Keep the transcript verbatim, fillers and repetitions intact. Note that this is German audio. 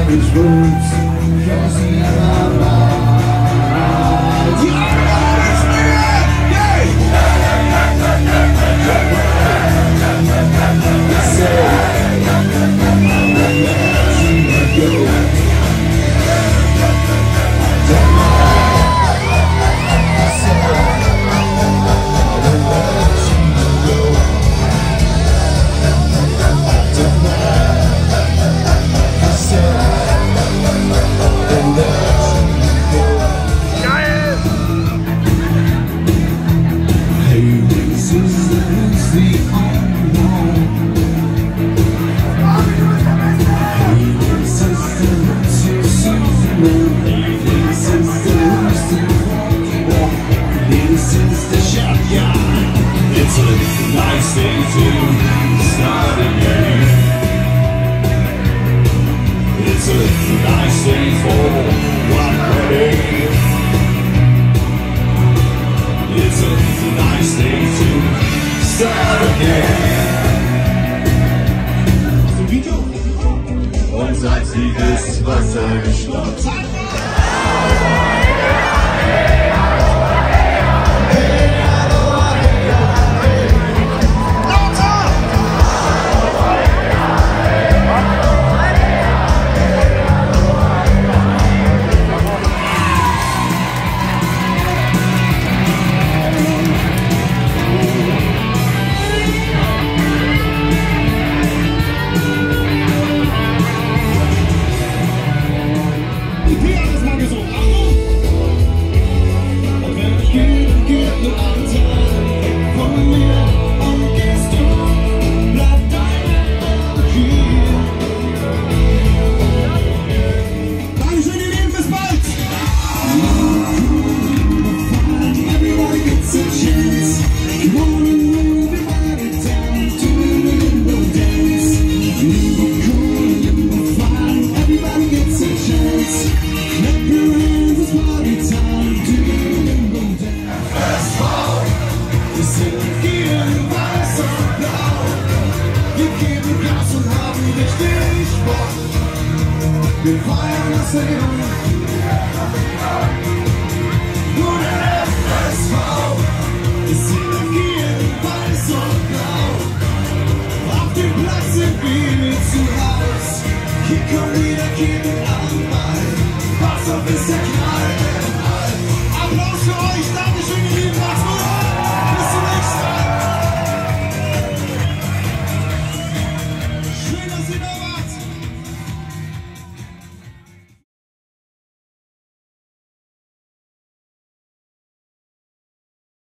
savage words, cause he are mine. The Automatic Spirit! Yay! Say, let you go. It's a nice day to start again. It's a nice day for one day. It's a nice day to start again. Und seit sie das Wasser geschnappt hat. Wir feiern das Leben. Nur der F S V ist Energie in weiß und blau. Auf dem Platz sind wir zu Haus. Hier kommt wieder Kinder an.